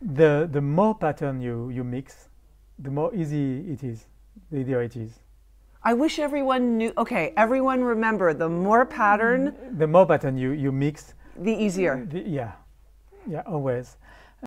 the more pattern you mix, the more easy it is, the easier it is. I wish everyone knew. Okay, everyone remember, the more pattern, The more pattern you mix, the easier. yeah, yeah, always.